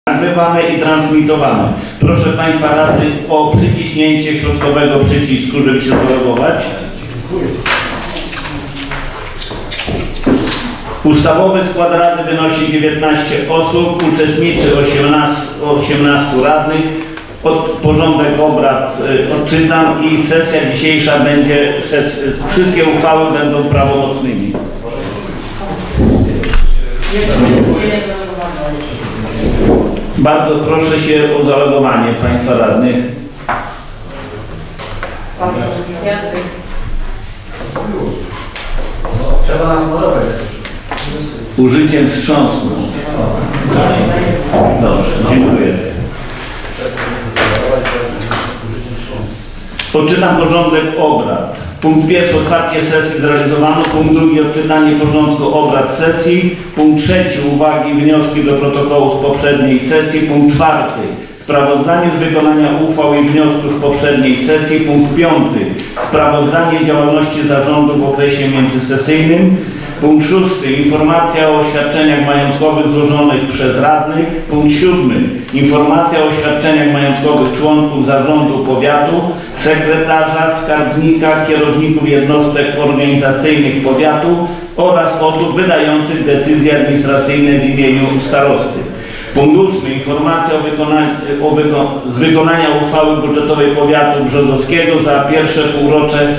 nagrywane i transmitowane. Proszę Państwa radnych o przyciśnięcie środkowego przycisku, żeby się zalogować. Ustawowy skład Rady wynosi 19 osób, uczestniczy 18 radnych. Porządek obrad odczytam i sesja dzisiejsza będzie, wszystkie uchwały będą prawomocnymi. Bardzo proszę się o zalogowanie Państwa radnych. Trzeba nas malować. Użyciem wstrząsu. Dobrze, dziękuję. Odczytam porządek obrad. Punkt pierwszy, otwarcie sesji zrealizowano. Punkt drugi, odczytanie porządku obrad sesji. Punkt trzeci, uwagi i wnioski do protokołu z poprzedniej sesji. Punkt czwarty, sprawozdanie z wykonania uchwał i wniosków z poprzedniej sesji. Punkt piąty, sprawozdanie działalności zarządu w okresie międzysesyjnym. Punkt szósty, informacja o oświadczeniach majątkowych złożonych przez radnych. Punkt siódmy, informacja o oświadczeniach majątkowych członków zarządu powiatu, sekretarza, skarbnika, kierowników jednostek organizacyjnych powiatu oraz osób wydających decyzje administracyjne w imieniu starosty. Punkt ósmy, informacja z wykonania uchwały budżetowej powiatu brzozowskiego za pierwsze półrocze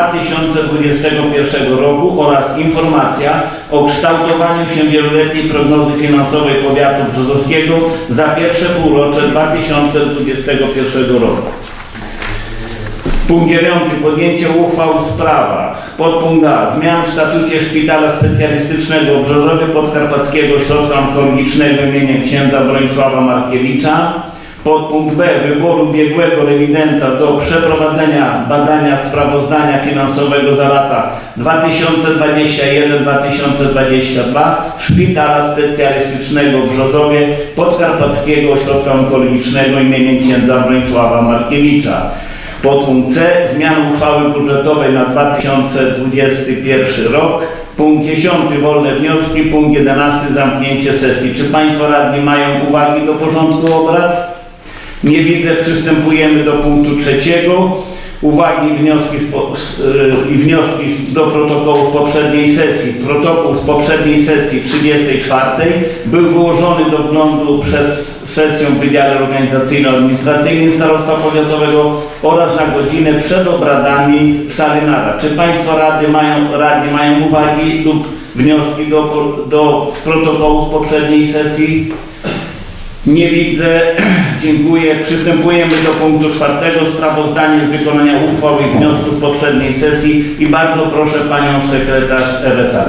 2021 roku oraz informacja o kształtowaniu się wieloletniej prognozy finansowej powiatu brzozowskiego za pierwsze półrocze 2021 roku. Punkt 9. Podjęcie uchwał w sprawach. Podpunkt A. Zmian w statucie Szpitala Specjalistycznego w Brzozowie Podkarpackiego Ośrodka Onkologicznego im. księdza Bronisława Markiewicza. Podpunkt B. Wyboru biegłego rewidenta do przeprowadzenia badania sprawozdania finansowego za lata 2021-2022 Szpitala Specjalistycznego w Brzozowie Podkarpackiego Ośrodka Onkologicznego im. księdza Bronisława Markiewicza. Podpunkt C. Zmiana uchwały budżetowej na 2021 rok. Punkt 10. Wolne wnioski. Punkt 11. Zamknięcie sesji. Czy Państwo radni mają uwagi do porządku obrad? Nie widzę. Przystępujemy do punktu trzeciego. Uwagi i wnioski do protokołu z poprzedniej sesji. Protokół z poprzedniej sesji 34 był wyłożony do wglądu przez sesję w Wydziale Organizacyjno-Administracyjnym Starostwa Powiatowego oraz na godzinę przed obradami w sali narad. Czy Państwo radni mają uwagi lub wnioski do protokołu z poprzedniej sesji? Nie widzę. Dziękuję. Przystępujemy do punktu czwartego. Sprawozdanie z wykonania uchwał i wniosków poprzedniej sesji i bardzo proszę Panią Sekretarz Ewę Targ.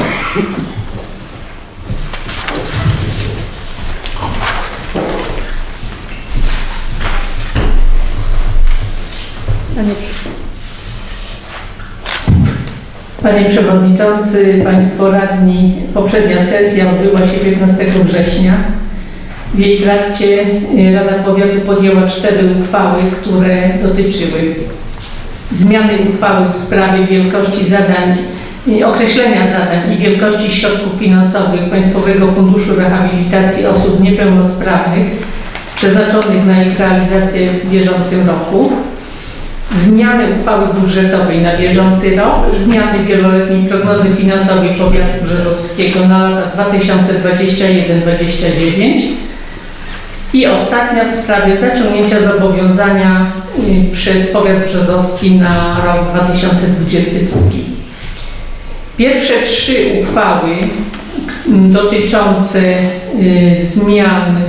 Panie Przewodniczący, Państwo Radni, poprzednia sesja odbyła się 15 września. W jej trakcie Rada Powiatu podjęła 4 uchwały, które dotyczyły zmiany uchwały w sprawie wielkości zadań, określenia zadań i wielkości środków finansowych Państwowego Funduszu Rehabilitacji Osób Niepełnosprawnych przeznaczonych na ich realizację w bieżącym roku, zmiany uchwały budżetowej na bieżący rok, zmiany wieloletniej prognozy finansowej powiatu brzozowskiego na lata 2021-2029 i ostatnia w sprawie zaciągnięcia zobowiązania przez powiat brzozowski na rok 2022. Pierwsze 3 uchwały dotyczące zmian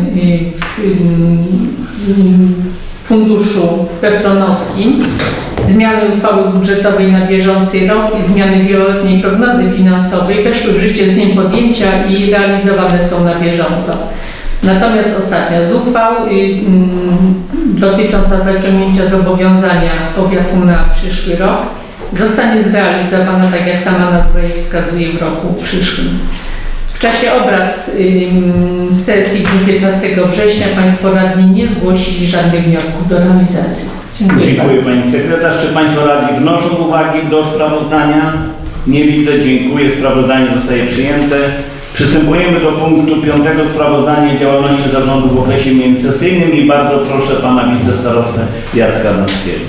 w funduszu pepronowskim, zmiany uchwały budżetowej na bieżący rok i zmiany wieloletniej prognozy finansowej weszły w życie z dniem podjęcia i realizowane są na bieżąco. Natomiast ostatnia z uchwał dotycząca zaciągnięcia zobowiązania powiatu na przyszły rok zostanie zrealizowana, tak jak sama nazwa jej wskazuje, w roku przyszłym. W czasie obrad sesji w dniu 15 września Państwo radni nie zgłosili żadnych wniosków do realizacji. Dziękuję Pani Sekretarz. Czy Państwo radni wnoszą uwagi do sprawozdania? Nie widzę. Dziękuję. Sprawozdanie zostaje przyjęte. Przystępujemy do punktu 5. Sprawozdanie działalności zarządu w okresie międzysesyjnym i bardzo proszę pana wicestarostę Jacka Arnackiego.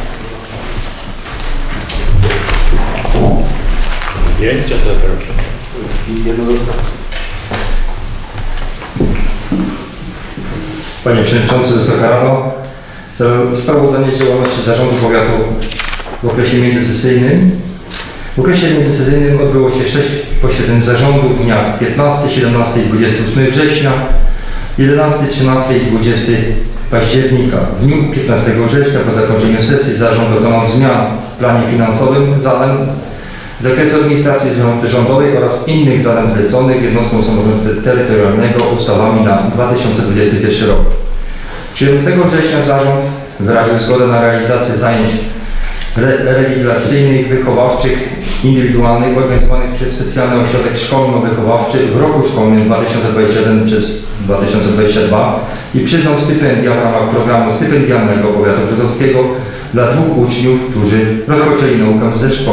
Panie Przewodniczący, Wysoka Rado, sprawozdanie z działalności Zarządu Powiatu w okresie międzysesyjnym. W okresie międzysesyjnym odbyło się 6 posiedzeń zarządu w dniach 15, 17 i 28 września, 11, 13 i 20 października. W dniu 15 września po zakończeniu sesji zarząd dokonał zmian w planie finansowym zadań z zakresu administracji rządowej oraz innych zadań zleconych jednostkom samorządu terytorialnego ustawami na 2021 rok. 17 września zarząd wyraził zgodę na realizację zajęć rewigilacyjnych, wychowawczych, indywidualnych organizowanych przez Specjalny Ośrodek Szkolno-Wychowawczy w roku szkolnym 2021 przez 2022 i przyznał stypendia w ramach programu stypendialnego powiatu brzozowskiego dla 2 uczniów, którzy rozpoczęli naukę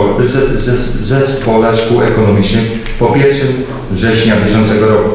w Zespole Szkół Ekonomicznych po 1 września bieżącego roku.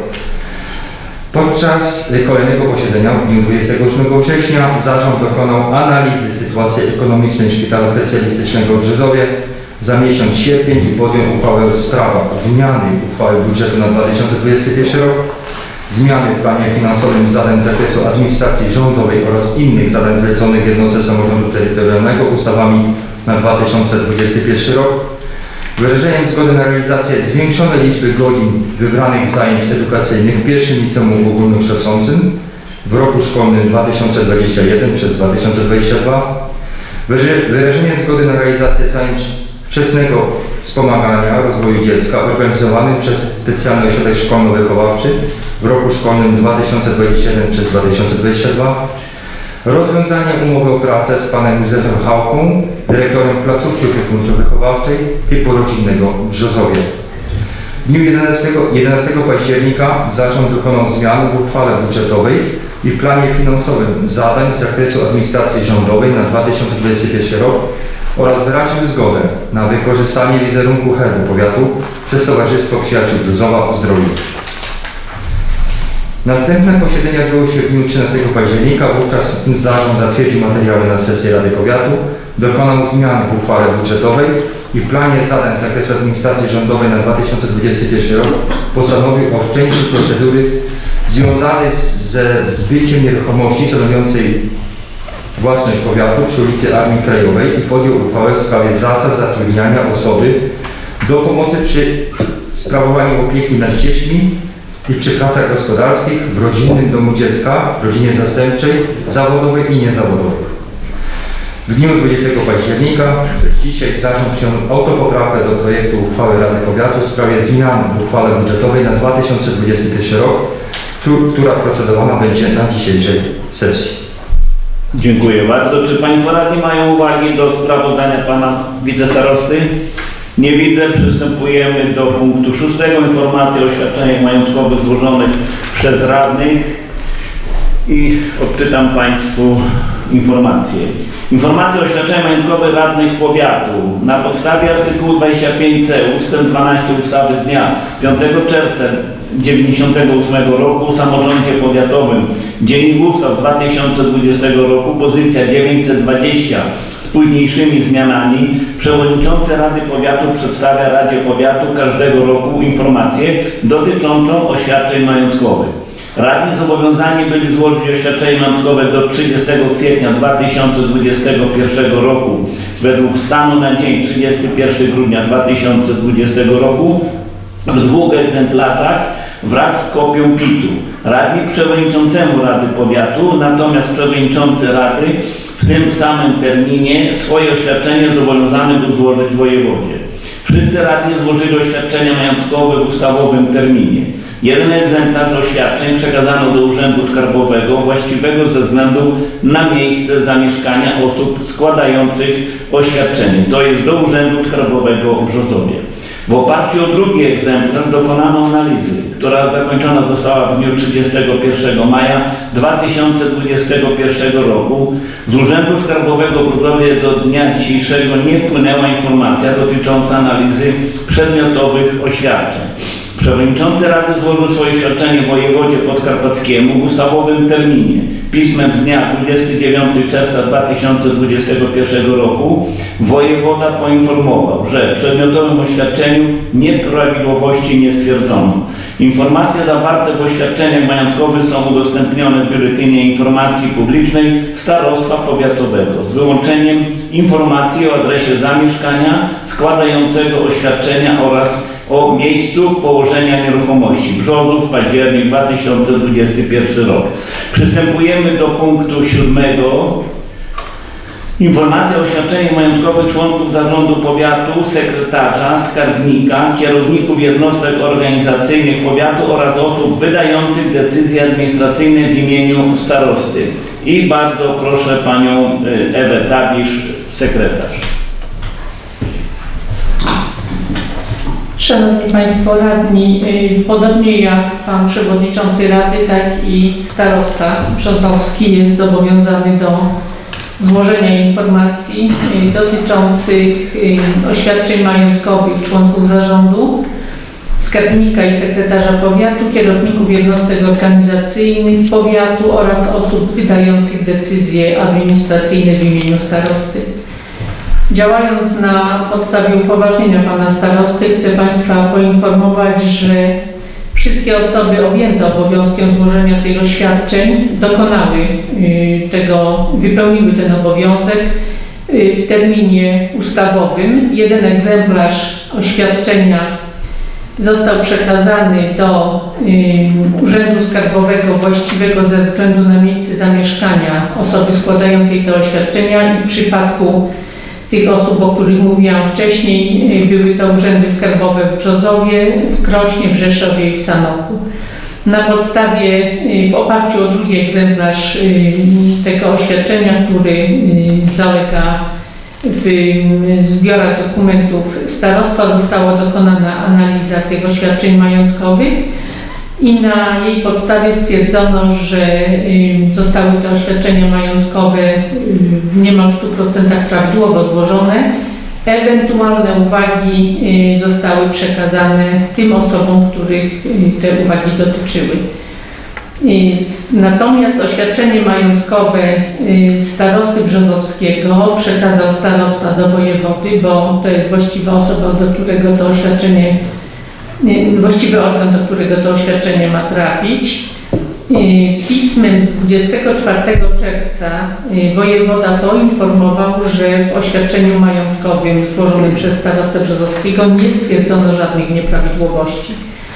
Podczas kolejnego posiedzenia w dniu 28 września zarząd dokonał analizy sytuacji ekonomicznej Szpitala Specjalistycznego w Brzozowie za miesiąc sierpień i podjął uchwałę w sprawach zmiany uchwały budżetu na 2021 rok, zmiany w planie finansowym zadań z zakresu administracji rządowej oraz innych zadań zleconych jednostce samorządu terytorialnego ustawami na 2021 rok, wyrażeniem zgody na realizację zwiększonej liczby godzin wybranych zajęć edukacyjnych w pierwszym liceum ogólnokształcącym w roku szkolnym 2021 przez 2022, wyrażenie zgody na realizację zajęć wczesnego wspomagania rozwoju dziecka organizowanym przez Specjalny Ośrodek Szkolno-Wychowawczy w roku szkolnym 2021 przez 2022, rozwiązanie umowy o pracę z panem Józefem Chałką, dyrektorem placówki opiekuńczo-wychowawczej typu rodzinnego w Brzozowie. W dniu 11 października zarząd dokonał zmian w uchwale budżetowej i planie finansowym zadań z zakresu administracji rządowej na 2021 rok oraz wyraził zgodę na wykorzystanie wizerunku herbu powiatu przez Towarzystwo Przyjaciół Brzozowa Zdrowiu. Następne posiedzenie odbyło się w dniu 13 października, wówczas zarząd zatwierdził materiały na sesję Rady Powiatu, dokonał zmian w uchwale budżetowej i w planie zadań z zakresu administracji rządowej na 2021 rok postanowił o wszczęciu procedury związanej ze zbyciem nieruchomości stanowiącej własność powiatu przy ulicy Armii Krajowej i podjął uchwałę w sprawie zasad zatrudniania osoby do pomocy przy sprawowaniu opieki nad dziećmi i przy pracach gospodarskich w rodzinnym domu dziecka, w rodzinie zastępczej, zawodowej i niezawodowej. W dniu 20 października, dzisiaj zarząd przyjął autopoprawkę do projektu uchwały Rady Powiatu w sprawie zmian w uchwale budżetowej na 2021 rok, która procedowana będzie na dzisiejszej sesji. Dziękuję bardzo. Czy państwo radni mają uwagi do sprawozdania pana wicestarosty? Nie widzę. Przystępujemy do punktu 6. Informacje o świadczeniach majątkowych złożonych przez radnych i odczytam państwu informacje. Informacje o świadczeniach majątkowych radnych powiatu. Na podstawie artykułu 25c ust. 12 ustawy z dnia 5 czerwca 1998 roku o samorządzie powiatowym, Dziennik Ustaw 2020 roku, pozycja 920 z późniejszymi zmianami, przewodniczący Rady Powiatu przedstawia Radzie Powiatu każdego roku informację dotyczącą oświadczeń majątkowych. Radni zobowiązani byli złożyć oświadczenie majątkowe do 30 kwietnia 2021 roku według stanu na dzień 31 grudnia 2020 roku w 2 egzemplarzach wraz z kopią PIT-u. Radni przewodniczącemu Rady Powiatu, natomiast przewodniczący Rady w tym samym terminie swoje oświadczenie zobowiązany był złożyć wojewodzie. Wszyscy radni złożyli oświadczenia majątkowe w ustawowym terminie. Jeden egzemplarz oświadczeń przekazano do Urzędu Skarbowego właściwego ze względu na miejsce zamieszkania osób składających oświadczenie, to jest do Urzędu Skarbowego w Brzozowie. W oparciu o drugi egzemplarz dokonano analizy, która zakończona została w dniu 31 maja 2021 roku. Z Urzędu Skarbowego w Brzozowie do dnia dzisiejszego nie wpłynęła informacja dotycząca analizy przedmiotowych oświadczeń. Przewodniczący Rady złożył swoje oświadczenie wojewodzie podkarpackiemu w ustawowym terminie. Pismem z dnia 29 czerwca 2021 roku wojewoda poinformował, że w przedmiotowym oświadczeniu nieprawidłowości nie stwierdzono. Informacje zawarte w oświadczeniach majątkowych są udostępnione w Biuletynie Informacji Publicznej Starostwa Powiatowego z wyłączeniem informacji o adresie zamieszkania składającego oświadczenia oraz o miejscu położenia nieruchomości. Brzozów, październik 2021 rok. Przystępujemy do punktu 7. Informacja o oświadczeniach majątkowych członków zarządu powiatu, sekretarza, skarbnika, kierowników jednostek organizacyjnych powiatu oraz osób wydających decyzje administracyjne w imieniu starosty. I bardzo proszę panią Ewę Tabisz, sekretarz. Szanowni Państwo Radni, podobnie jak Pan Przewodniczący Rady, tak i starosta Brzozowski jest zobowiązany do złożenia informacji dotyczących oświadczeń majątkowych członków zarządu, skarbnika i sekretarza powiatu, kierowników jednostek organizacyjnych powiatu oraz osób wydających decyzje administracyjne w imieniu starosty. Działając na podstawie upoważnienia Pana Starosty, chcę Państwa poinformować, że wszystkie osoby objęte obowiązkiem złożenia tych oświadczeń wypełniły ten obowiązek w terminie ustawowym. Jeden egzemplarz oświadczenia został przekazany do Urzędu Skarbowego właściwego ze względu na miejsce zamieszkania osoby składającej te oświadczenia i w przypadku tych osób, o których mówiłam wcześniej, były to urzędy skarbowe w Brzozowie, w Krośnie, w Rzeszowie i w Sanoku. Na podstawie, w oparciu o drugi egzemplarz tego oświadczenia, który zalega w zbiorach dokumentów starostwa, została dokonana analiza tych oświadczeń majątkowych i na jej podstawie stwierdzono, że zostały te oświadczenia majątkowe w niemal 100% prawidłowo złożone. Ewentualne uwagi zostały przekazane tym osobom, których te uwagi dotyczyły. Natomiast oświadczenie majątkowe starosty brzozowskiego przekazał starosta do wojewody, bo to jest właściwa osoba, do którego to oświadczenie, właściwy organ, do którego to oświadczenie ma trafić. Pismem z 24 czerwca wojewoda poinformował, że w oświadczeniu majątkowym złożonym przez starostę brzozowskiego nie stwierdzono żadnych nieprawidłowości.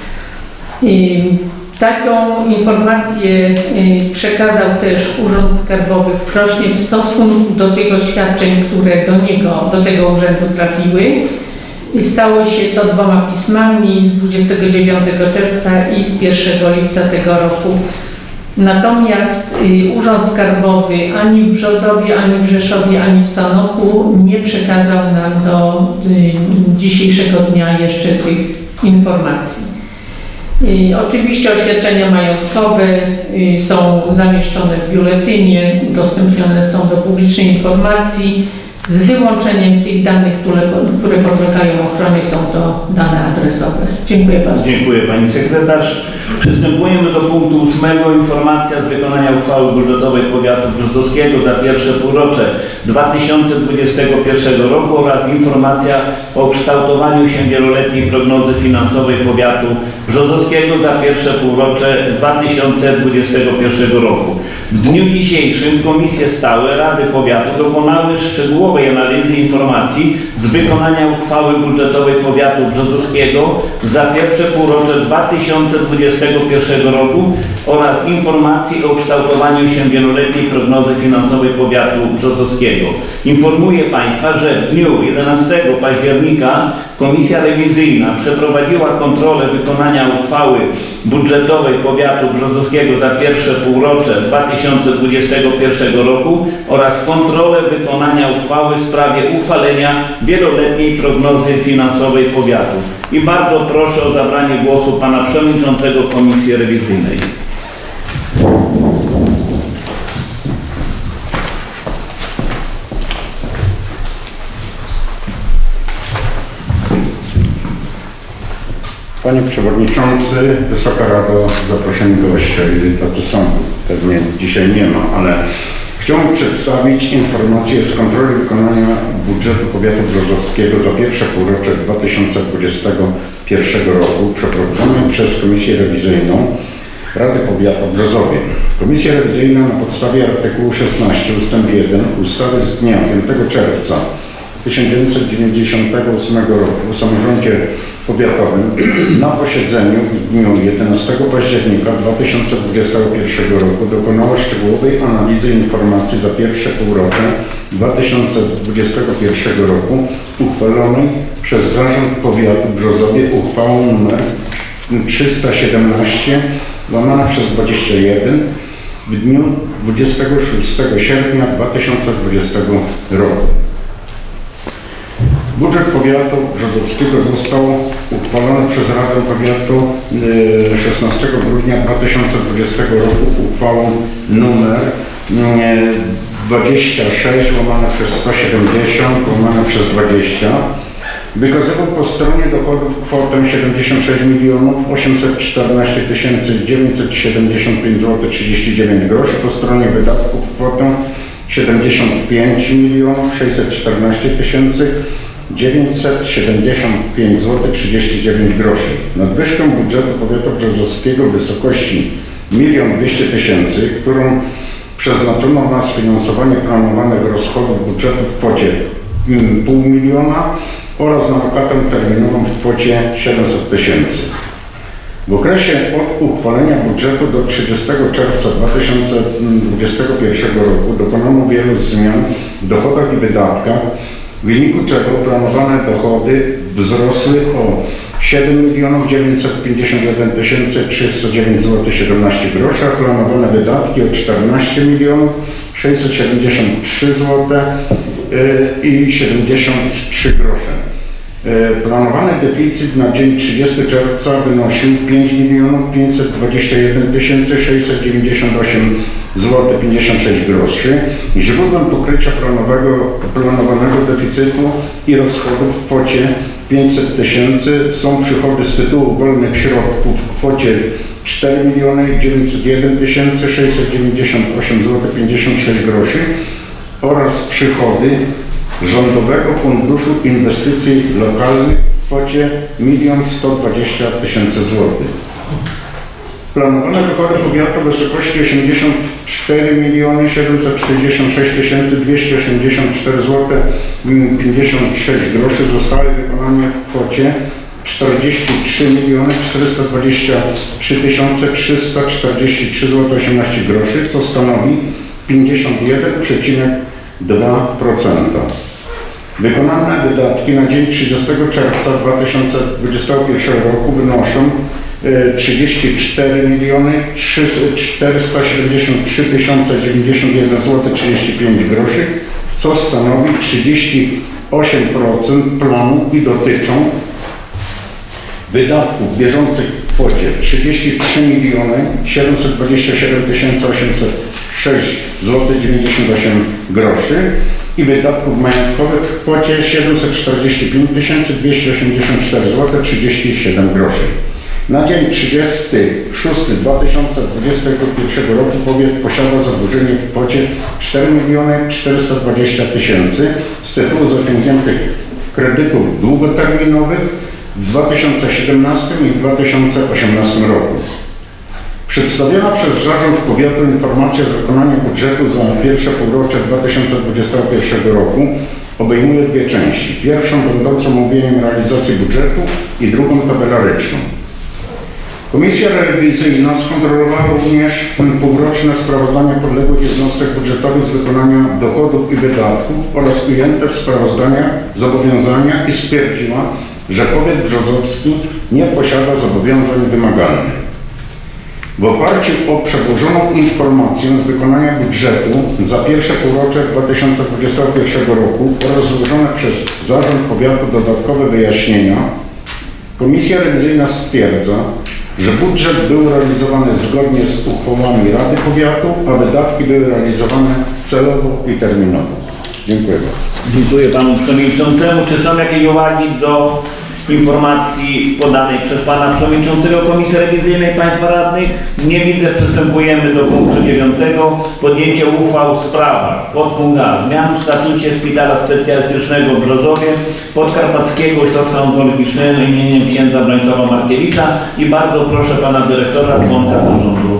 Taką informację przekazał też Urząd Skarbowy w Krośnie w stosunku do tych oświadczeń, które do tego urzędu trafiły. Stało się to 2 pismami z 29 czerwca i z 1 lipca tego roku. Natomiast Urząd Skarbowy ani w Brzozowie, ani w Rzeszowie, ani w Sanoku nie przekazał nam do dzisiejszego dnia jeszcze tych informacji. Oczywiście oświadczenia majątkowe są zamieszczone w biuletynie, udostępnione są do publicznej informacji. Z wyłączeniem tych danych, które podlegają ochronie, są to dane adresowe. Dziękuję bardzo. Dziękuję Pani Sekretarz. Przystępujemy do punktu 8. Informacja z wykonania uchwały budżetowej powiatu brzozowskiego za pierwsze półrocze 2021 roku oraz informacja o kształtowaniu się wieloletniej prognozy finansowej powiatu brzozowskiego za pierwsze półrocze 2021 roku. W dniu dzisiejszym Komisje Stałe Rady Powiatu dokonały szczegółowej analizy informacji z wykonania uchwały budżetowej powiatu brzozowskiego za pierwsze półrocze 2021 roku oraz informacji o kształtowaniu się wieloletniej prognozy finansowej powiatu brzozowskiego. Informuję Państwa, że w dniu 11 października Komisja Rewizyjna przeprowadziła kontrolę wykonania uchwały budżetowej powiatu brzozowskiego za pierwsze półrocze 2021 roku oraz kontrolę wykonania uchwały w sprawie uchwalenia wieloletniej prognozy finansowej powiatu. I bardzo proszę o zabranie głosu Pana Przewodniczącego Komisji Rewizyjnej. Panie Przewodniczący, Wysoka Rado, zaproszeni goście, ile tacy są, pewnie dzisiaj nie ma, ale chciałbym przedstawić informację z kontroli wykonania budżetu powiatu brzozowskiego za pierwsze półrocze 2021 roku przeprowadzonej przez Komisję Rewizyjną Rady Powiatu w Brzozowie. Komisja rewizyjna na podstawie artykułu 16 ust. 1 ustawy z dnia 5 czerwca 1998 roku o samorządzie powiatowym na posiedzeniu w dniu 11 października 2021 roku dokonała szczegółowej analizy informacji za pierwsze półrocze 2021 roku uchwalonej przez Zarząd Powiatu w Brzozowie uchwałą nr 317/21 w dniu 26 sierpnia 2020 roku. Budżet powiatu brzozowskiego został uchwalony przez Radę Powiatu 16 grudnia 2020 roku uchwałą nr 26/170/20. Wykazywał po stronie dochodów kwotę 76 814 975 zł 39 groszy, po stronie wydatków kwotę 75 614 975 zł 39 groszy. Nadwyżkę budżetu powiatu brzozowskiego w wysokości 1 200 000, którą przeznaczono na sfinansowanie planowanych rozchodów budżetu w kwocie 500 000 oraz na lokatę terminową w kwocie 700 000. W okresie od uchwalenia budżetu do 30 czerwca 2021 roku dokonano wielu zmian w dochodach i wydatkach, w wyniku czego planowane dochody wzrosły o 7 951 309 zł 17 groszy, a planowane wydatki o 14 673 zł i 73 grosze. Planowany deficyt na dzień 30 czerwca wynosił 5 521 698 zł 56 groszy. Źródłem pokrycia planowanego deficytu i rozchodów w kwocie 500 000 są przychody z tytułu wolnych środków w kwocie 4 901 698 zł 56 groszy oraz przychody Rządowego Funduszu Inwestycji Lokalnych w kwocie 1 120 000 zł. Planowane dochody powiatu w wysokości 84 766 284 zł 56 groszy zostały wykonane w kwocie 43 423 343 zł 18 groszy, co stanowi 51,2%. Wykonane wydatki na dzień 30 czerwca 2021 roku wynoszą 34 473 091 zł 35 groszy, co stanowi 38% planu i dotyczą wydatków bieżących w kwocie 33 727 806 zł 98 groszy i wydatków majątkowych w kwocie 745 284 zł 37 groszy. Na dzień 30/06/2021 roku powiat posiada zadłużenie w kwocie 4 420 000 z tytułu zaciągniętych kredytów długoterminowych w 2017 i 2018 roku. Przedstawiona przez Zarząd Powiatu informacja z wykonania budżetu za pierwsze półrocze 2021 roku obejmuje dwie części. Pierwszą będącą omówieniem realizacji budżetu i drugą tabelaryczną. Komisja rewizyjna skontrolowała również półroczne sprawozdania podległych jednostek budżetowych z wykonania dochodów i wydatków oraz ujęte w sprawozdaniach zobowiązania i stwierdziła, że powiat brzozowski nie posiada zobowiązań wymagalnych. W oparciu o przedłożoną informację z wykonania budżetu za pierwsze półrocze 2021 roku oraz złożone przez Zarząd Powiatu dodatkowe wyjaśnienia, Komisja Rewizyjna stwierdza, że budżet był realizowany zgodnie z uchwałami Rady Powiatu, a wydatki były realizowane celowo i terminowo. Dziękuję bardzo. Dziękuję Panu Przewodniczącemu. Czy są jakieś uwagi do informacji podanej przez Pana Przewodniczącego Komisji Rewizyjnej Państwa Radnych? Nie widzę. Przystępujemy do punktu 9. Podjęcie uchwał w sprawach. Podpunkt A. Zmian w statucie Szpitala Specjalistycznego w Brzozowie Podkarpackiego Ośrodka Onkologicznego imieniem księdza Bronisława Markiewicza i bardzo proszę Pana Dyrektora, członka zarządu.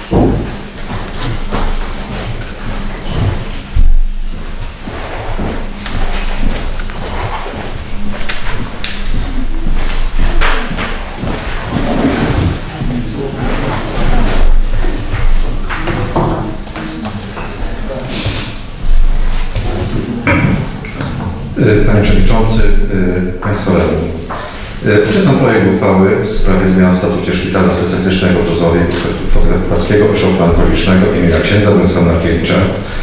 Panie Przewodniczący, Państwo Radni. Czytam projekt uchwały w sprawie zmian w statucie Szpitala Specjalistycznego w Brzozowie Podkarpackiego Ośrodka Onkologicznego imienia księdza Bronisława Markiewicza.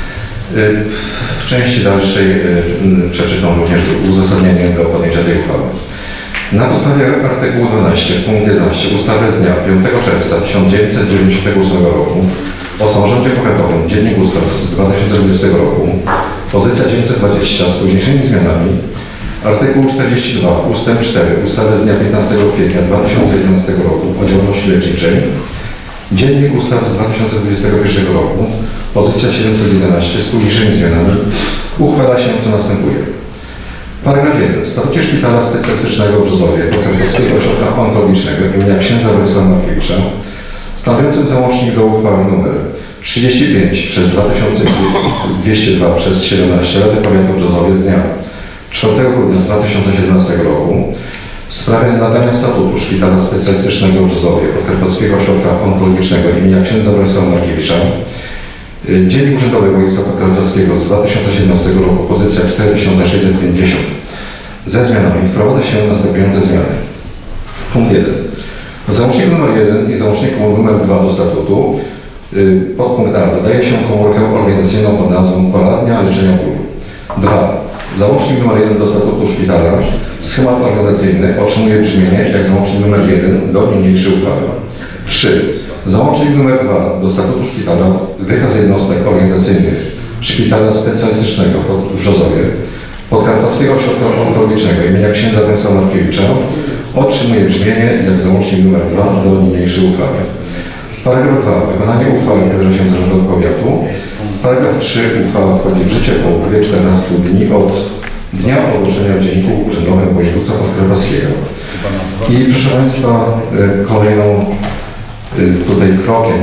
W części dalszej przeczytam również uzasadnienie do podjęcia tej uchwały. Na podstawie artykułu 12 punkt 11 ustawy z dnia 5 czerwca 1998 roku o samorządzie powiatowym, Dziennik Ustaw z 2020 roku, pozycja 920 z późniejszymi zmianami, artykuł 42 ustęp 4 ustawy z dnia 15 kwietnia 2011 roku o działalności leczniczej, Dziennik Ustaw z 2021 roku, pozycja 711 z późniejszymi zmianami, uchwala się co następuje. Paragraf 1. W statucie Szpitala Specjalistycznego w Brzozowie Podkarpackiego Ośrodka Onkologicznego imienia księdza Bronisława Markiewicza, stanowiącym załącznik do uchwały nr 35 przez 2202 przez 17 Rady Powiatu w Brzozowie z dnia 4 grudnia 2017 roku w sprawie nadania statutu Szpitala Specjalistycznego w Brzozowie Podkarpackiego Ośrodka Onkologicznego imienia księdza Bronisława Markiewicza, Dziennik Urzędowy Województwa Podkarpackiego z 2017 roku, pozycja 4650. Ze zmianami wprowadza się następujące zmiany. Punkt 1. W załączniku nr 1 i załączniku nr 2 do statutu podpunkt A dodaje się komórkę organizacyjną pod nazwą Poradnia Leczenia Bólu. 2. Załącznik nr 1 do statutu szpitala, schemat organizacyjny otrzymuje brzmienie jak załącznik nr 1 do niniejszej uchwały. 3. Załącznik nr 2 do statutu szpitala, wykaz jednostek organizacyjnych Szpitala Specjalistycznego w Brzozowie Podkarpackiego Ośrodka Onkologicznego imienia księdza Bronisława Markiewicza otrzymuje brzmienie jak załącznik nr 2 do niniejszej uchwały. Paragraf 2. Wykonanie uchwały powierza się zarządowi powiatu. Paragraf 3. Uchwała wchodzi w życie po upływie 14 dni od dnia ogłoszenia w Dzienniku Urzędowym Województwa Podkarpackiego. I proszę Państwa, kolejną tutaj krokiem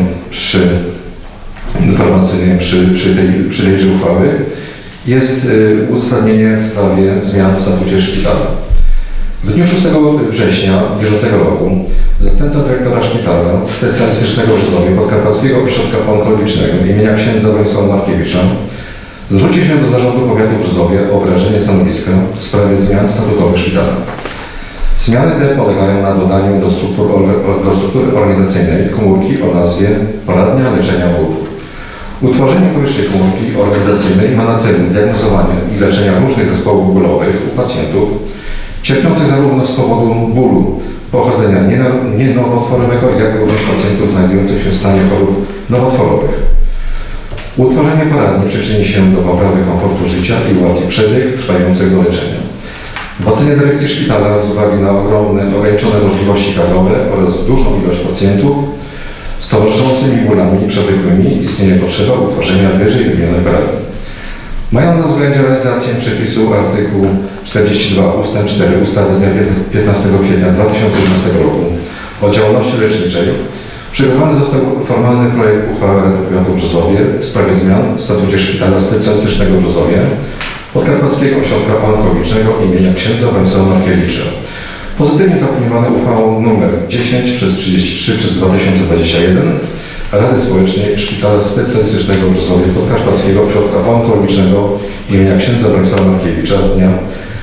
informacyjnym przy tejże uchwały jest uzasadnienie w sprawie zmian w statucie szpitala. W dniu 6 września bieżącego roku zastępca dyrektora Szpitala Specjalistycznego w Brzozowie Podkarpackiego Ośrodka Onkologicznego imienia księdza Bronisława Markiewicza zwrócił się do Zarządu Powiatu w Brzozowie o wyrażenie stanowiska w sprawie zmian statutowych szpitala. Zmiany te polegają na dodaniu do struktury organizacyjnej komórki o nazwie Poradnia Leczenia Bólu. Utworzenie powyższej komórki organizacyjnej ma na celu diagnozowanie i leczenia różnych zespołów bólowych u pacjentów cierpiących zarówno z powodu bólu pochodzenia nienowotworowego, jak również pacjentów znajdujących się w stanie chorób nowotworowych. Utworzenie poradni przyczyni się do poprawy komfortu życia i ułatwi przebieg trwających do leczenia. W ocenie dyrekcji szpitala z uwagi na ograniczone możliwości kadrowe oraz dużą ilość pacjentów z towarzyszącymi bólami przewlekłymi istnieje potrzeba utworzenia wyżej wymienionej poradni. Mając na względzie realizację przepisu artykułu 42 ust. 4 ustawy z dnia 15 kwietnia 2011 roku o działalności leczniczej, przygotowany został formalny projekt uchwały Rady Powiatu w Brzozowie w sprawie zmian w statucie Szpitala Specjalistycznego w Brzozowie Podkarpackiego Ośrodka Onkologicznego imienia księdza Bronisława Markiewicza. Pozytywnie zaopiniowany uchwałą nr 10 przez 33 przez 2021 Rady Społecznej Szpitala Specjalistycznego w Brzozowie Podkarpackiego Ośrodka Onkologicznego imienia księdza Bronisława Markiewicza z dnia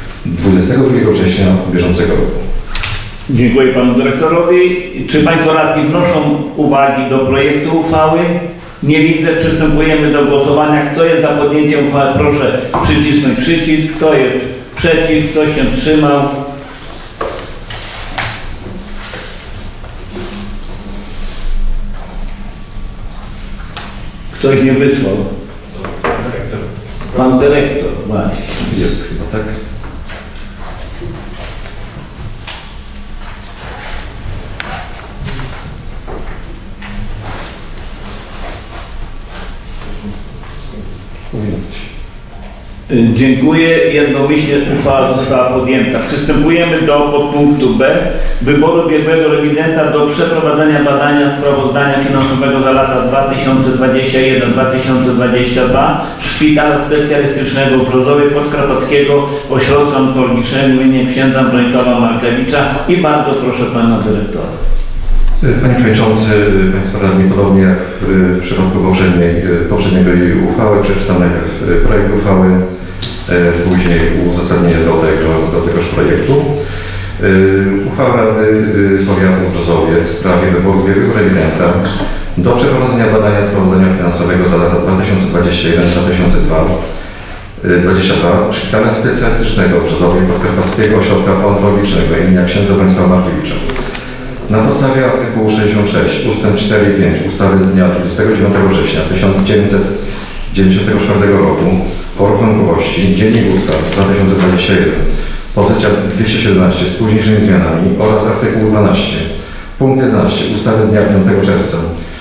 22 września bieżącego roku. Dziękuję Panu Dyrektorowi. Czy Państwo Radni wnoszą uwagi do projektu uchwały? Nie widzę. Przystępujemy do głosowania. Kto jest za podjęciem uchwały? Proszę przycisnąć przycisk. Kto jest przeciw? Kto się wstrzymał? Ktoś nie wysłał. Pan dyrektor, właśnie. Jest chyba, tak? Powinno być. Dziękuję. Jednomyślnie uchwała została podjęta. Przystępujemy do podpunktu B. Wyboru biegłego rewidenta do przeprowadzenia badania sprawozdania finansowego za lata 2021-2022 Szpitala Specjalistycznego w Brzozowie Podkarpackiego Ośrodka Onkologicznego im. księdza Bronisława Markiewicza i bardzo proszę pana dyrektora. Panie Przewodniczący, Państwo Radni, podobnie jak w przypadku poprzedniej uchwały, przeczytam najpierw projekt uchwały, później uzasadnienie do tegoż projektu. Uchwała Rady Powiatu w Brzozowie w sprawie wyboru biegłego rewidenta do przeprowadzenia badania sprawozdania finansowego za lata 2021-2022 Szpitala Specjalistycznego w Brzozowie Podkarpackiego Ośrodka Onkologicznego im. księdza Bronisława Markiewicza. Na podstawie artykułu 66 ust. 4 i 5 ustawy z dnia 29 września 1994 roku o rachunkowości, Dziennik Ustaw 2021, pozycja 217 z późniejszymi zmianami oraz artykuł 12 punkt 11 ustawy z dnia 5 czerwca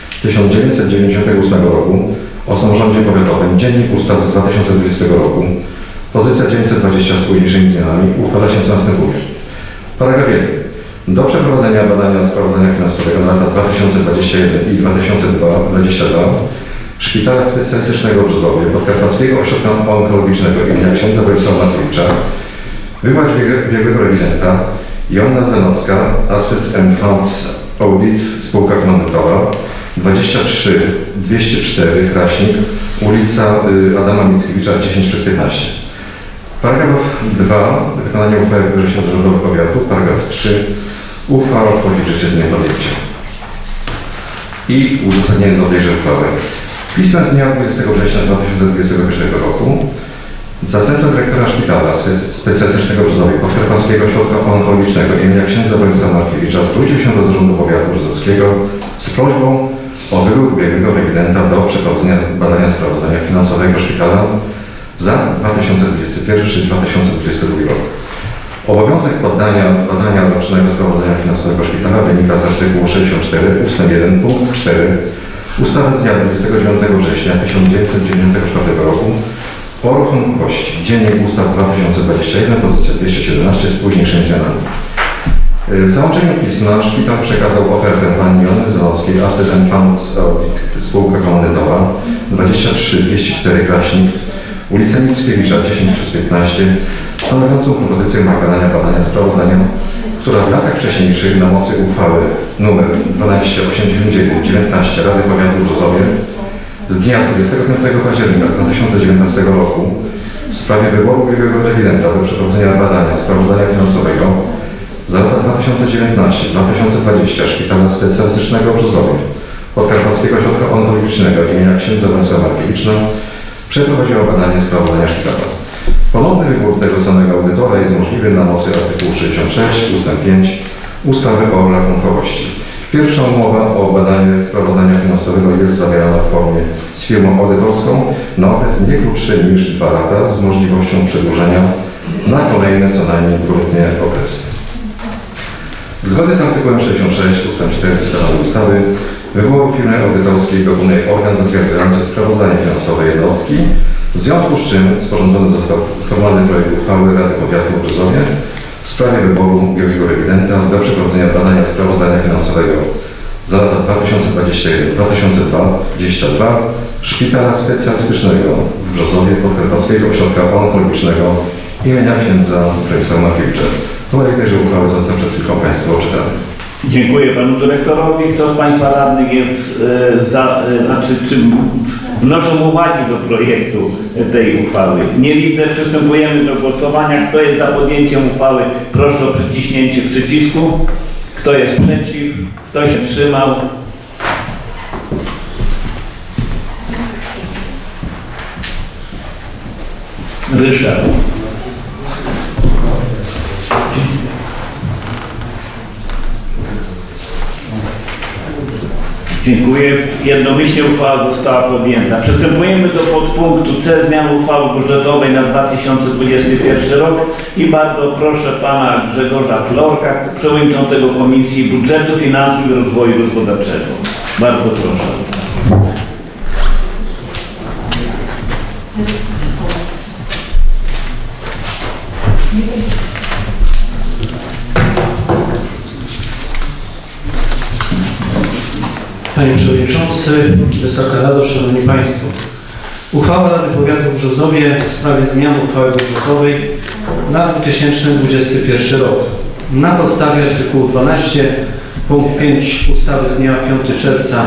1998 roku o samorządzie powiatowym, Dziennik Ustaw z 2020 roku, pozycja 920 z późniejszymi zmianami uchwala się co następuje. Paragraf 1. Do przeprowadzenia badania sprawozdania finansowego na lata 2021 i 2022 Szpitala Specjalistycznego w Brzozowie Podkarpackiego Ośrodka Onkologicznego im. księdza Bronisława Markiewicza wybrać biegłego rewidenta Joanna Zanowska, Assets and Funds Audit, spółka komandytowa, 23 204 Kraśnik, ulica Adama Mickiewicza 10/15. Paragraf 2. Wykonanie uchwały wyrześnia zarządowych powiatu. Paragraf 3. Uchwała wchodzi w życie z dniem podjęcia. I uzasadnienie do tejże uchwały. Pismem z dnia 20 września 2021 roku zastępca dyrektora Szpitala Specjalistycznego w Brzozowie Podkarpackiego Ośrodka Onkologicznego im. księdza Bronisława Markiewicza zwrócił się do Zarządu Powiatu Brzozowskiego z prośbą o wybór biegłego rewidenta do przeprowadzenia badania sprawozdania finansowego szpitala za 2021-2022 rok. Obowiązek badania rocznego sprawozdania finansowego szpitala wynika z artykułu 64 ust. 1 punkt 4 ustawy z dnia 29 września 1994 roku o rachunkowości, Dziennik Ustaw 2021, pozycja 217 z późniejszymi zmianami. W załączeniu pisma szpital przekazał ofertę pani Joanny Zanowskiej, Assets and Funds Audit, spółka komandytowa, 23 204 Kraśnik, ulica Mickiewicza 10/15, stanowiącą propozycję wykonania badania sprawozdania, która w latach wcześniejszych na mocy uchwały nr 1289/19 Rady Powiatu w Brzozowie z dnia 25 października 2019 roku w sprawie wyboru biegłego rewidenta do przeprowadzenia badania sprawozdania finansowego za lata 2019-2020 Szpitala Specjalistycznego w Brzozowie Podkarpackiego Ośrodka Onkologicznego im. księdza Bronisława Markiewicza przeprowadziła badanie sprawozdania szpitala. Ponowny wybór tego samego audytora jest możliwy na mocy artykułu 66 ust. 5 ustawy o rachunkowości. Pierwsza umowa o badanie sprawozdania finansowego jest zawierana w formie z firmą audytorską na okres nie krótszy niż 2 lata z możliwością przedłużenia na kolejne co najmniej dwuletnie okresy. Zgodnie z artykułem 66 ust. 4 cytowanej ustawy wyboru firmy audytorskiej dokonuje organ zatwierdzający sprawozdanie finansowe jednostki, w związku z czym sporządzony został formalny projekt uchwały Rady Powiatu w Brzozowie w sprawie wyboru biegłego rewidenta do przeprowadzenia badania sprawozdania finansowego za lata 2021-2022 Szpitala Specjalistycznego w Brzozowie Podkarpackiego Ośrodka Onkologicznego im. księdza Bronisława Markiewicza. Projekt tejże uchwały został przed chwilą Państwu odczytany. Dziękuję panu dyrektorowi. Kto z państwa radnych jest czy wnoszą uwagi do projektu tej uchwały? Nie widzę. Przystępujemy do głosowania. Kto jest za podjęciem uchwały? Proszę o przyciśnięcie przycisku. Kto jest przeciw? Kto się wstrzymał? Ryszard. Dziękuję. Jednomyślnie uchwała została podjęta. Przystępujemy do podpunktu C. Zmiany uchwały budżetowej na 2021 rok i bardzo proszę pana Grzegorza Florka, przewodniczącego Komisji Budżetu, Finansów i Rozwoju Gospodarczego. Bardzo proszę. Panie Przewodniczący, Wysoka Rado, Szanowni Państwo. Uchwała Rady Powiatu w Brzozowie w sprawie zmian uchwały budżetowej na 2021 rok. Na podstawie artykułu 12 punkt 5 ustawy z dnia 5 czerwca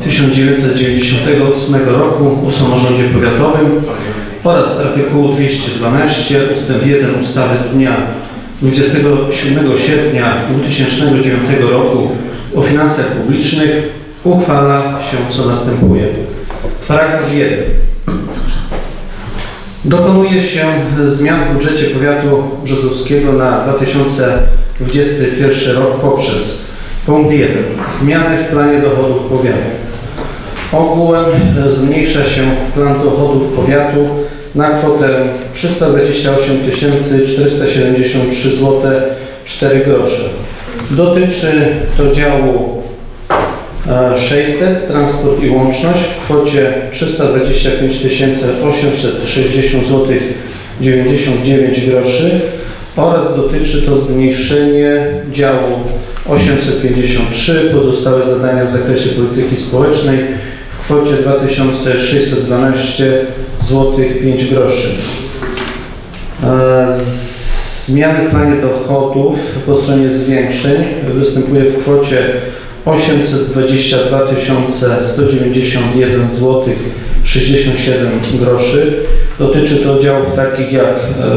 1998 roku o samorządzie powiatowym oraz artykułu 212 ust. 1 ustawy z dnia 27 sierpnia 2009 roku o finansach publicznych uchwala się co następuje. Paragraf 1. Dokonuje się zmian w budżecie powiatu brzozowskiego na 2021 rok poprzez punkt 1. Zmiany w planie dochodów powiatu. Ogółem zmniejsza się plan dochodów powiatu na kwotę 328 473 zł 4 grosze. Dotyczy to działu 600 transport i łączność w kwocie 325 860 zł 99 groszy oraz dotyczy to zmniejszenie działu 853 pozostałe zadania w zakresie polityki społecznej w kwocie 2612 zł 5 groszy. Zmiany w planie dochodów po stronie zwiększeń występuje w kwocie 822 191 zł 67 groszy. Dotyczy to działów takich jak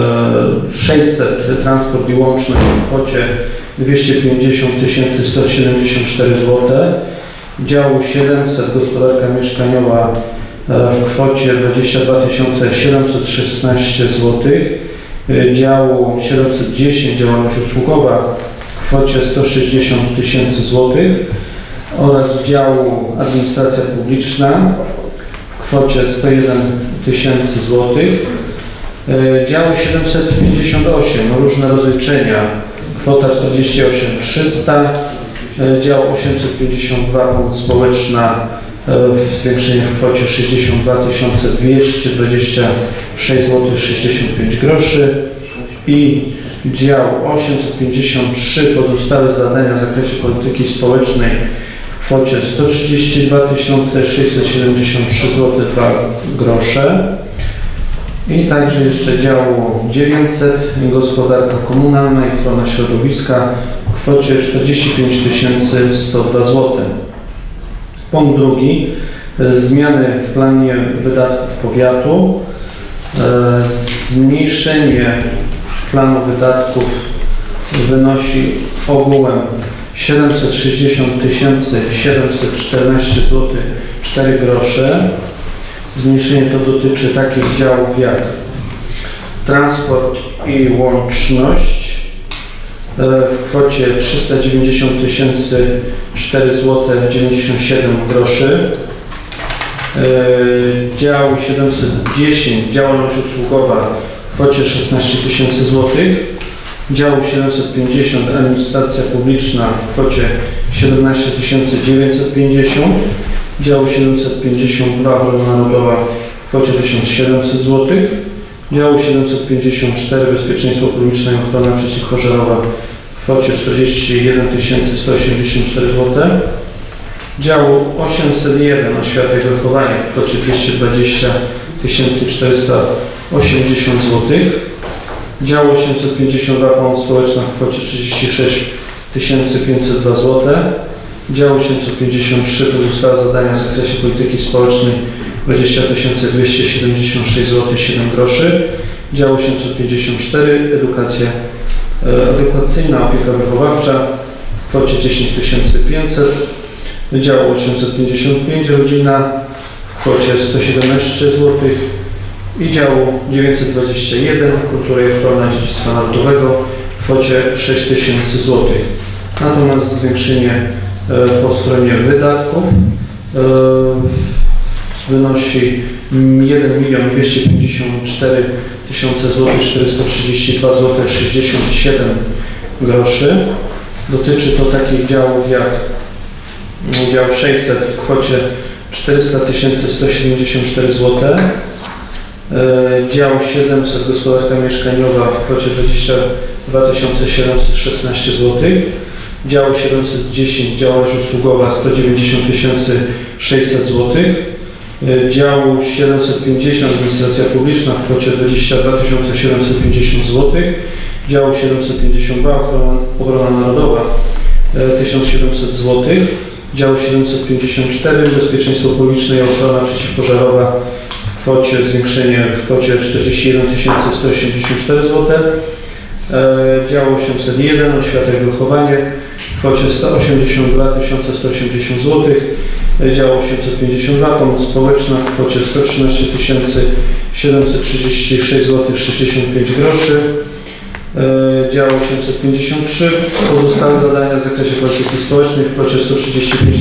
600 transport i łączność w kwocie 250 174 zł, działu 700 gospodarka mieszkaniowa w kwocie 22 716 zł, działu 710 działalność usługowa w kwocie 160 000 zł oraz działu administracja publiczna w kwocie 101 000 zł, działu 758 różne rozliczenia kwota 48 300, dział 852 pomoc społeczna zwiększenie w kwocie 62 226 zł 65 groszy i dział 853 pozostałe zadania w zakresie polityki społecznej w kwocie 132 673 zł 2 grosze i także jeszcze działu 900 gospodarka komunalna i ochrona środowiska w kwocie 45 102 zł. Punkt drugi. Zmiany w planie wydatków powiatu. Zmniejszenie planu wydatków wynosi ogółem 760 714 zł 4 grosze. Zmniejszenie to dotyczy takich działów jak transport i łączność w kwocie 390 4 zł 97 groszy. Dział 710 działalność usługowa w kwocie 16 000 zł. Dział 750 administracja publiczna w kwocie 17 950. Dział 752 obrona narodowa w kwocie 1700 zł. Działu 754 bezpieczeństwo publiczne i ochrona przeciwpożarowa w kwocie 41 184 zł. Działu 801 oświata i wychowanie w kwocie 220 480 zł. Działu 852 pomoc społeczna w kwocie 36 502 zł. Działu 853 pozostałe zadania w zakresie polityki społecznej 20 276 zł 7 groszy. Dział 854 edukacja edukacyjna, opieka wychowawcza w kwocie 10 500. Dział 855 rodzina w kwocie 117 zł i działu 921 kultura i ochrona dziedzictwa narodowego w kwocie 6000 zł. Natomiast zwiększenie po stronie wydatków wynosi 1 254 000 zł 432 zł 67 groszy. Dotyczy to takich działów jak dział 600 w kwocie 400 174 zł, dział 700 gospodarka mieszkaniowa w kwocie 22 716 zł, działu 710 działalność usługowa 190 600 zł, działu 750 administracja publiczna w kwocie 22 750 zł, działu 752 obrona narodowa 1700 zł, działu 754 bezpieczeństwo publiczne i ochrona przeciwpożarowa w kwocie zwiększenie w kwocie 41 184 zł, działu 801 oświata i wychowanie w kwocie 182 180 zł, działu 852 pomoc społeczna w kwocie 113 736 zł 65 groszy, dział 853 pozostałe zadania w zakresie polityki społecznej w kwocie 135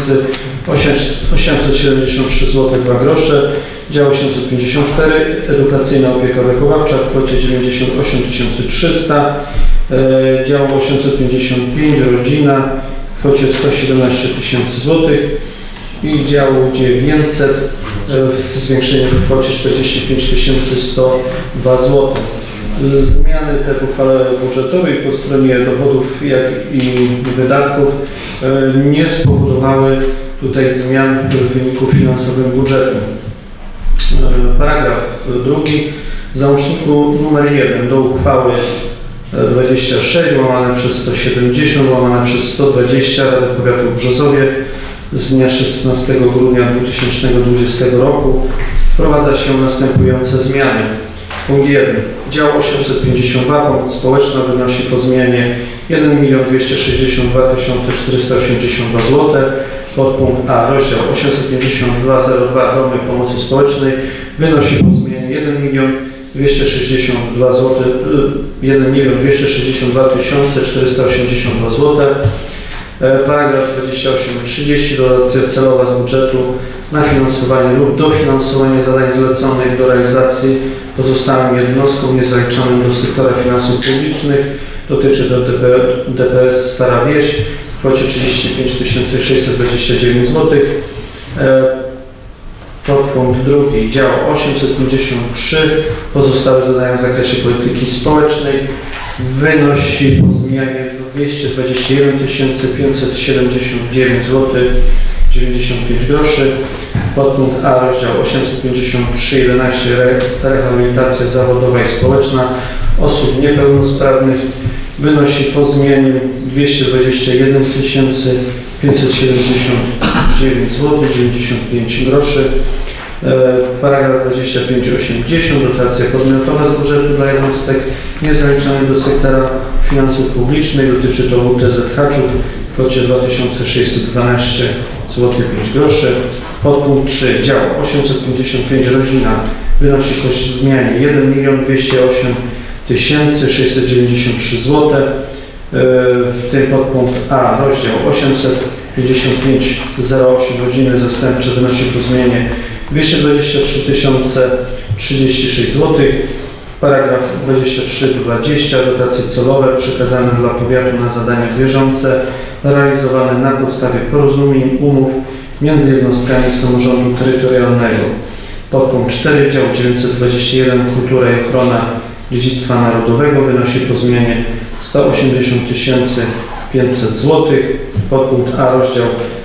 873 zł 2 grosze, dział 854 edukacyjna opieka wychowawcza w kwocie 98 300, dział 855 rodzina w kwocie 117 000 zł i działu 900 zwiększenie w kwocie 45 102 zł. Zmiany te w uchwale budżetowej po stronie dochodów, jak i wydatków nie spowodowały tutaj zmian w wyniku finansowym budżetu. Paragraf 2. W załączniku nr 1 do uchwały 26 łamane przez 170 łamane przez 120 Rady Powiatu w Brzozowie z dnia 16 grudnia 2020 roku wprowadza się następujące zmiany. Punkt 1. Dział 852 pomoc społeczna wynosi po zmianie 1 262 482 zł. Podpunkt A. Rozdział 852.02 Domy Pomocy Społecznej wynosi po zmianie 1 262 zł, 1 262 482 zł. Paragraf 28.30 dotacja celowa z budżetu na finansowanie lub dofinansowanie zadań zleconych do realizacji pozostałym jednostkom niezaliczonym do sektora finansów publicznych. Dotyczy to DPS Stara Wieś w kwocie 35 629 zł. Podpunkt 2. Dział 853 pozostałe zadania w zakresie polityki społecznej wynosi po zmianie 221 579 zł 95 groszy. Podpunkt A. Rozdział 853.11 Rehabilitacja zawodowa i społeczna osób niepełnosprawnych wynosi po zmianie 221 579 zł 95 groszy. Paragraf 25.80 dotacja podmiotowa z budżetu dla jednostek niezaliczonych do sektora finansów publicznych. Dotyczy to WTZ Haczów w kwocie 2612 zł 5 groszy. Podpunkt 3. Dział 855 rodzina wynosi po zmianie 1 208 693 zł. W tym podpunkt A. Rozdział 855.08 rodziny zastępcze wynosi po zmianie 223 036 zł. Paragraf 23.20 dotacje celowe przekazane dla powiatu na zadania bieżące realizowane na podstawie porozumień, umów między jednostkami samorządu terytorialnego. Podpunkt 4. Dział 921 Kultura i ochrona dziedzictwa narodowego wynosi po zmianie 180 500 zł. Podpunkt A. Rozdział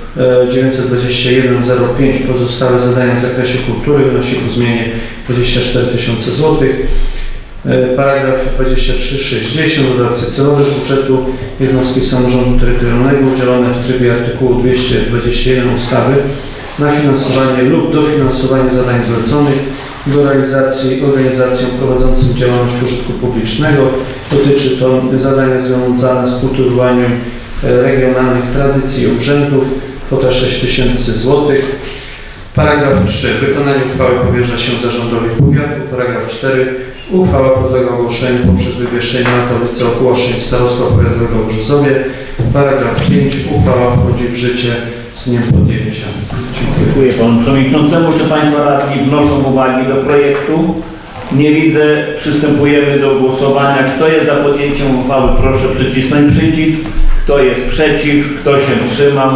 921.05 pozostałe zadania w zakresie kultury wynosi po zmianie 24 000 zł. Paragraf 23.60 dotacje celowe z budżetu jednostki samorządu terytorialnego udzielone w trybie artykułu 221 ustawy na finansowanie lub dofinansowanie zadań zleconych do realizacji organizacjom prowadzącym działalność pożytku publicznego. Dotyczy to zadania związane z kultywowaniem regionalnych tradycji i obrzędów. Kwota 6 000 zł. Paragraf 3. Wykonanie uchwały powierza się zarządowi powiatu. Paragraf 4. Uchwała podlega ogłoszeniu poprzez wywieszenie na tablicy ogłoszeń Starostwa Powiatowego w Brzozowie. Paragraf 5. Uchwała wchodzi w życie z dniem podjęcia. Dziękuję panu przewodniczącemu. Czy państwo radni wnoszą uwagi do projektu? Nie widzę. Przystępujemy do głosowania. Kto jest za podjęciem uchwały, proszę przycisnąć przycisk. Kto jest przeciw? Kto się wstrzymał?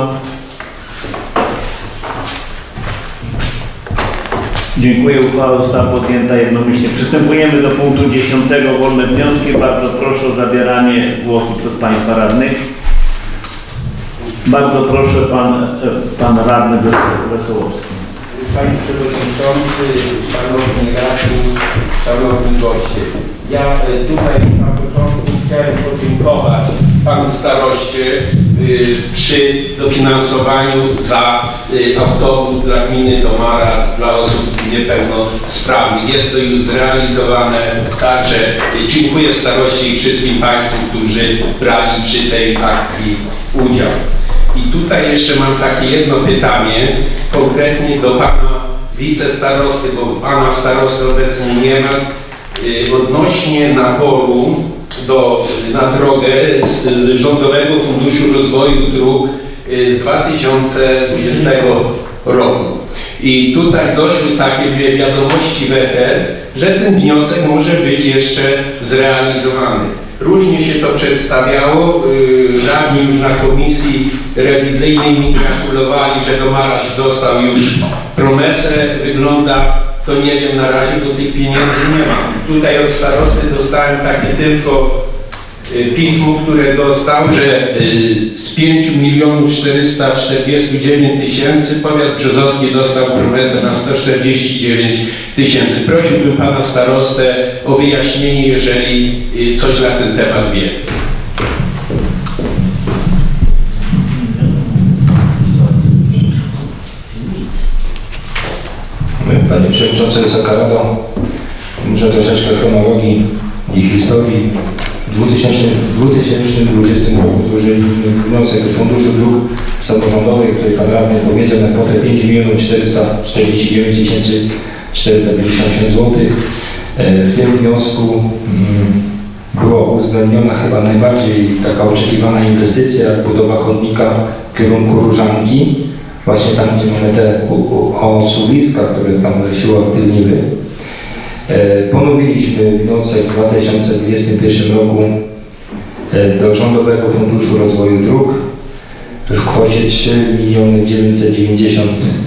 Dziękuję. Uchwała została podjęta jednomyślnie. Przystępujemy do punktu 10. Wolne wnioski. Bardzo proszę o zabieranie głosu przez państwa radnych. Bardzo proszę, pan radny Wesołowski. Panie Przewodniczący, Szanowni Radni, Szanowni Goście. Ja tutaj na początku chciałem podziękować Panu Staroście przy dofinansowaniu za autobus dla gminy Domarac dla osób niepełnosprawnych. Jest to już zrealizowane, także dziękuję Staroście i wszystkim Państwu, którzy brali przy tej akcji udział. I tutaj jeszcze mam takie jedno pytanie, konkretnie do Pana wicestarosty, bo Pana starosty obecnie nie ma, odnośnie naboru na drogę z Rządowego Funduszu Rozwoju Dróg z 2020 roku. I tutaj doszły takie wiadomości w eter, że ten wniosek może być jeszcze zrealizowany. Różnie się to przedstawiało, radni już na komisji rewizyjnej mi gratulowali, że Domarac dostał już promesę, wygląda, to nie wiem na razie, bo tych pieniędzy nie ma. Tutaj od starosty dostałem takie tylko pismo, które dostał, że z 5 449 000 powiat brzozowski dostał promesę na 149 000. Prosiłbym Pana starostę o wyjaśnienie, jeżeli coś na ten temat wie. Panie Przewodniczący, Wysoka Rado, może troszeczkę chronologii i historii. W 2020 roku złożyliśmy wniosek do Funduszu Dróg Samorządowych, który Pan Radny powiedział, na kwotę 5 449 458 zł. W tym wniosku była uwzględniona chyba najbardziej taka oczekiwana inwestycja, budowa chodnika w kierunku Różanki, właśnie tam, gdzie mamy te osuwiska, które tam się uaktywniły. Ponowiliśmy wniosek w 2021 roku do Rządowego Funduszu Rozwoju Dróg w kwocie 3 990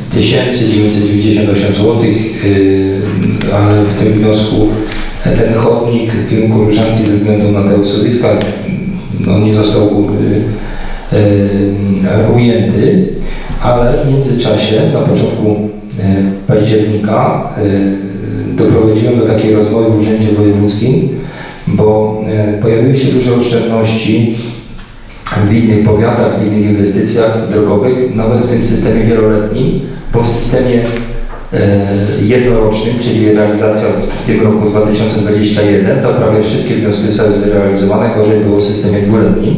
998 zł, ale w tym wniosku ten chodnik w kierunku Różanki ze względu na te osuwiska nie został ujęty, ale w międzyczasie na początku października doprowadziłem do takiej rozmowy w Urzędzie Wojewódzkim, bo pojawiły się duże oszczędności w innych powiatach, w innych inwestycjach drogowych, nawet w tym systemie wieloletnim, bo w systemie jednorocznym, czyli realizacja w tym roku 2021, to prawie wszystkie wnioski zostały zrealizowane, gorzej było w systemie dwuletnim.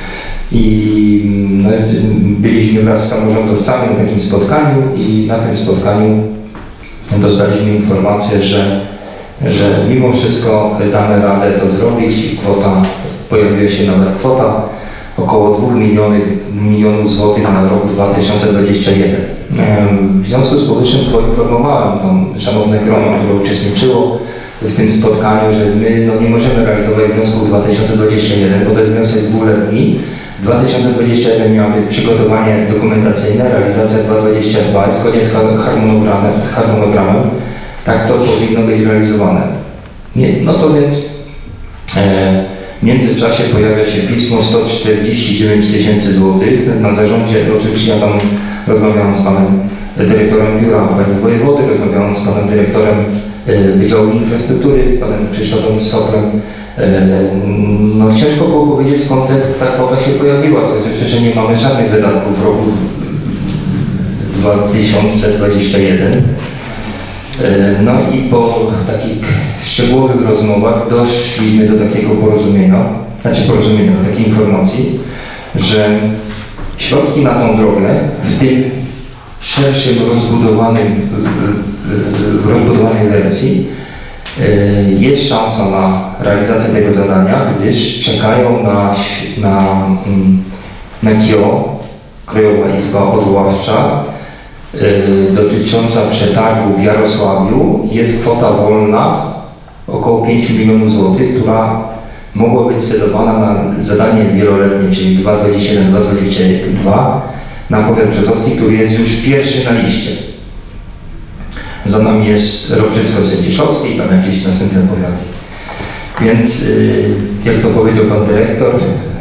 I byliśmy wraz z samorządowcami na takim spotkaniu i na tym spotkaniu dostaliśmy informację, że mimo wszystko damy radę to zrobić i kwota, pojawiła się nawet kwota około 2 milionów złotych na rok 2021. W związku z powyższym poinformowałem tam szanowne grono, które uczestniczyło w tym spotkaniu, że my nie możemy realizować wniosku 2021, bo to jest wniosek dwuletni. 2021 miało być przygotowanie dokumentacyjne, realizacja 2022 i zgodnie z harmonogramem tak to powinno być realizowane. No to więc w międzyczasie pojawia się pismo 149 000 złotych na zarządzie. Oczywiście ja tam rozmawiałem z panem dyrektorem biura, panią wojewody, rozmawiałem z panem dyrektorem Wydziału Infrastruktury, panem Krzysztofem Soplem. No ciężko było powiedzieć, skąd ta kwota się pojawiła, to znaczy, że nie mamy żadnych wydatków w roku 2021. No i po takich szczegółowych rozmowach doszliśmy do takiego porozumienia, do takiej informacji, że środki na tą drogę w tym szerszym, rozbudowanej wersji jest szansa na realizację tego zadania, gdyż czekają na KIO, Krajowa Izba Odwoławcza, dotycząca przetargu w Jarosławiu. Jest kwota wolna około 5 milionów złotych, która mogła być celowana na zadanie wieloletnie, czyli 2021-2022 na powiat brzozowski, który jest już pierwszy na liście. Za nami jest Ropczycko-Sędziszowski i tam jakieś następne powiaty. Więc jak to powiedział pan dyrektor,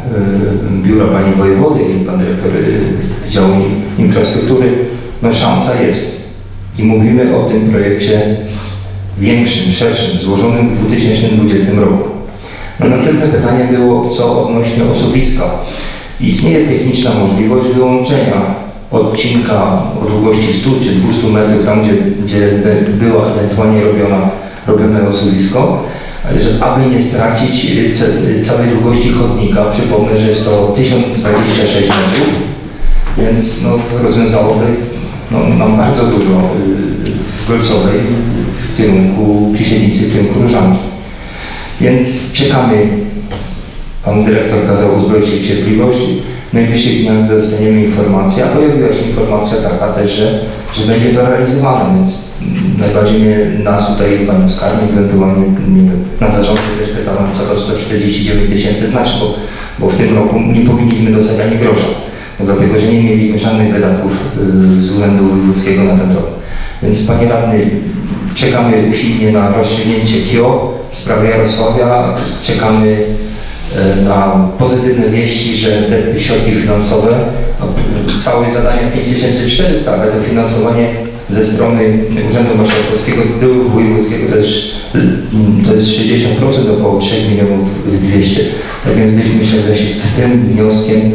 biura pani wojewody i pan dyrektor Wydziału Infrastruktury, no szansa jest. I mówimy o tym projekcie większym, szerszym, złożonym w 2020 roku. No, następne pytanie było, co odnośnie osuwiska. Istnieje techniczna możliwość wyłączenia odcinka o długości 100 czy 200 metrów, tam gdzie było ewentualnie robione osuwisko, aby nie stracić całej długości chodnika. Przypomnę, że jest to 1026 metrów, więc no, rozwiązałoby nam bardzo dużo w Golcowej w kierunku Przysiednicy, w kierunku Różanki. Więc czekamy. Pan dyrektor kazał uzbroić się w cierpliwość. W najbliższych dniach dostaniemy informację, a pojawiła się informacja taka też, że będzie to realizowane, więc najbardziej nas tutaj, panią skarbnik, ewentualnie na zarządzie też pytałem, co to 149 tysięcy znaczy, bo w tym roku nie powinniśmy dostać ani grosza, dlatego że nie mieliśmy żadnych wydatków z Urzędu Wojewódzkiego na ten rok. Więc panie radny, czekamy usilnie na rozstrzygnięcie KIO w sprawie Jarosławia, czekamy na pozytywne wieści, że te środki finansowe, całe zadanie 5400, ale dofinansowanie ze strony Urzędu Marszałkowskiego, byłego wojewódzkiego to jest 60%, około 3 200 000. Tak więc byśmy się tym wnioskiem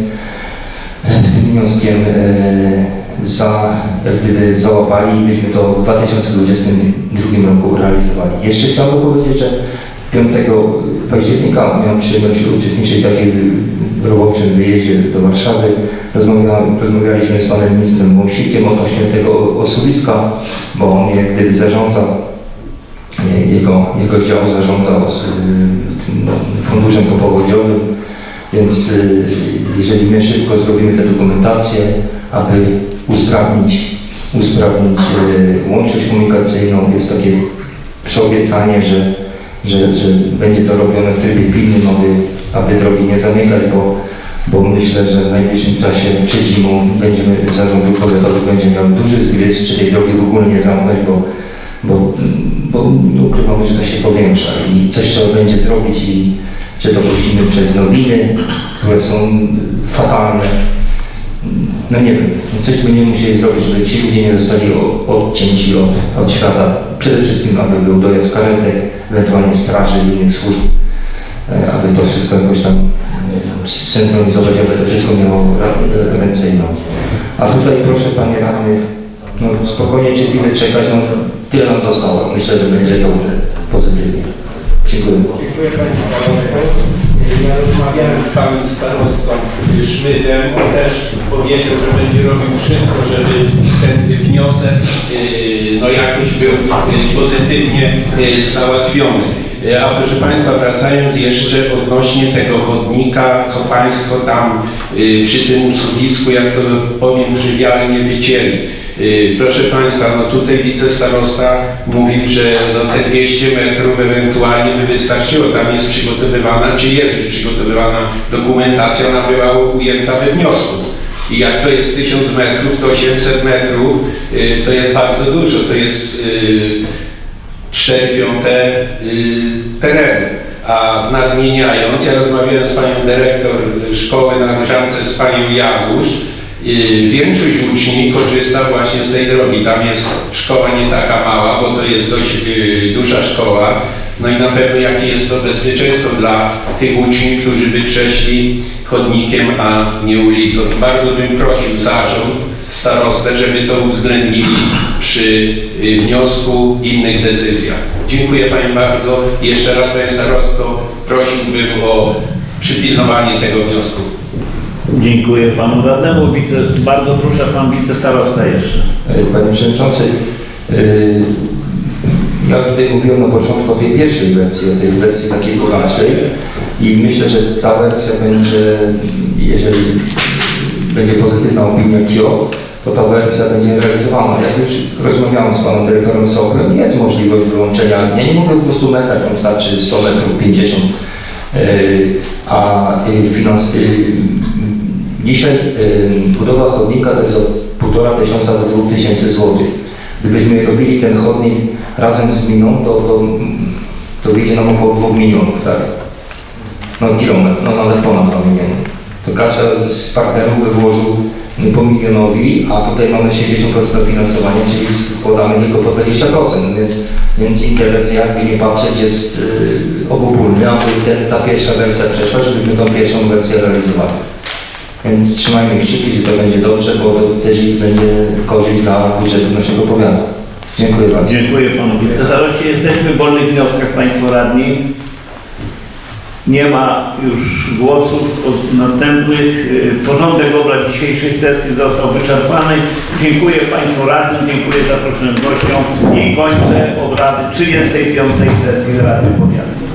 jak gdyby załapali i byśmy to w 2022 roku realizowali. Jeszcze chciałbym powiedzieć, że 5 października miałem przyjemność uczestniczyć w takim roboczym wyjeździe do Warszawy. Rozmawialiśmy z panem ministrem Wąsikiem odnośnie tego osuwiska, bo on jak gdyby zarządza, jego dział zarządza funduszem popowodziowym, więc jeżeli my szybko zrobimy tę dokumentację, aby usprawnić łączność komunikacyjną, jest takie przyobiecanie, że będzie to robione w trybie pilnym, aby drogi nie zamykać, bo myślę, że w najbliższym czasie przed zimą zarząd dróg powiatowych będzie miał duży zgryz, czy tej drogi w ogóle nie zamknąć, bo ukrywamy, że to się powiększa i coś trzeba będzie zrobić i czy to puścimy przez nowiny, które są fatalne. No nie wiem, coś będziemy musieli zrobić, żeby ci ludzie nie zostali odcięci od świata. Przede wszystkim, aby był dojazd karetek, ewentualnie straży i innych służb, aby to wszystko jakoś tam synchronizować, aby to wszystko miało ręce i nogi. A tutaj proszę panie radny, no spokojnie, cierpliwie czekać, no tyle nam zostało. Myślę, że będzie to pozytywnie. Dziękuję. Dziękuję panie starostwo. Ja rozmawiałem z panem starostą Szmydem, on też powiedział, że będzie robił wszystko, żeby ten wniosek no jakoś był pozytywnie załatwiony. A proszę państwa, wracając jeszcze odnośnie tego chodnika, co państwo tam przy tym usuwisku, jak to powiem trywialnie, wycięli. Proszę państwa, no tutaj wicestarosta mówił, że no te 200 metrów ewentualnie by wystarczyło. Tam jest przygotowywana, czy jest już przygotowywana dokumentacja, ona była ujęta we wniosku. I jak to jest 1000 metrów, to 800 metrów to jest bardzo dużo, to jest 4/5 terenu. A nadmieniając, ja rozmawiałem z panią dyrektor szkoły na Różance, z panią Janusz, większość uczniów korzysta właśnie z tej drogi. Tam jest szkoła nie taka mała, bo to jest dość duża szkoła. No i na pewno jakie jest to bezpieczeństwo dla tych uczniów, którzy by przeszli chodnikiem, a nie ulicą. Bardzo bym prosił zarząd, starostę, żeby to uwzględnili przy wniosku i innych decyzjach. Dziękuję panie bardzo. Jeszcze raz panie starosto, prosiłbym o przypilnowanie tego wniosku. Dziękuję panu radnemu. Bardzo proszę pan wicestarosta jeszcze. Panie przewodniczący, ja tutaj mówiłem na początku o tej pierwszej wersji, o tej wersji takiej bogatszej i myślę, że ta wersja będzie, jeżeli będzie pozytywna opinia KIO, to ta wersja będzie realizowana. Jak już rozmawiałem z panem dyrektorem Sokrem, jest możliwość wyłączenia, ja nie mówię o 200 metrach, tam starczy 100 metrów, 50, a dzisiaj budowa chodnika to jest od 1500 do 2000 zł. Gdybyśmy robili ten chodnik razem z gminą, to wyjdzie nam około 2 milionów, tak? kilometr, nawet ponad 2 miliony. To każdy z partnerów by włożył po milionowi, a tutaj mamy 60% finansowania, czyli składamy tylko po 20%, więc interes, jakby nie patrzeć, jest obopólny, a ta pierwsza wersja przeszła, żebyśmy tą pierwszą wersję realizowali. Więc trzymajmy kciuki, że to będzie dobrze, bo to też będzie korzyść dla budżetu naszego powiatu. Dziękuję bardzo. Dziękuję panu wicezaroście. Jesteśmy w wolnych wnioskach, państwo radni. Nie ma już głosów następnych. Porządek obrad dzisiejszej sesji został wyczerpany. Dziękuję państwu radnym, dziękuję zaproszonym gościom i kończę obrady 35. sesji Rady Powiatu.